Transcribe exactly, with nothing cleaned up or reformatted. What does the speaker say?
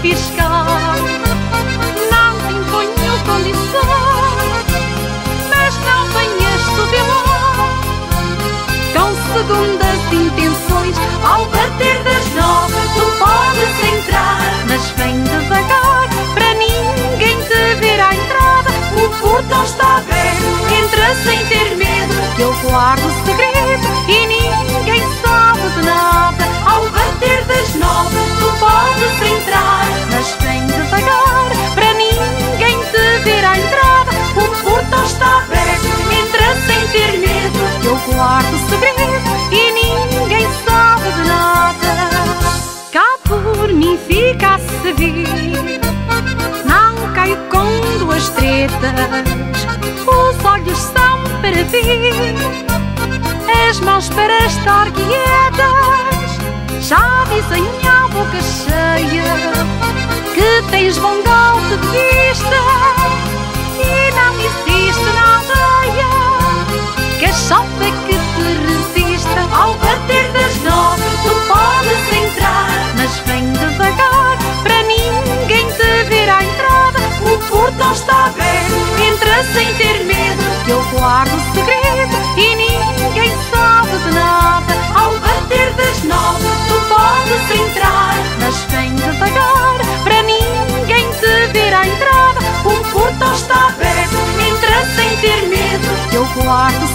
piscar. Não te imponho condições, mas não venhas tutelar com segundas intenções. Ao bater das nove tu podes entrar, mas vem devagar para ninguém te ver à entrada. O portão está aberto, entra sem ter medo, que eu guardo o segredo e ninguém sabe de nada. Ao bater das nove tu podes entrar, mas vem devagar para ninguém te ver à entrada. O portão está aberto, entra sem ter medo, que eu guardo o segredo e ninguém sabe de nada. Cá por mim fica a servir, não caio com duas tretas. Os olhos são para ver, as mãos para estar quietas. Já dizem à boca cheia que tens bom golpe de vista, e não existe na aldeia cachopa que te resista. Ao bater das nove tu podes entrar, mas vem devagar para ninguém te ver à entrada. O portão está aberto, entra sem ter medo, que eu guardo o segredo e ninguém sabe de nada. Ao bater das nove tu podes entrar, mas vem devagar para ninguém te ver à entrada. O portão está aberto, entra sem ter medo, que eu guardo o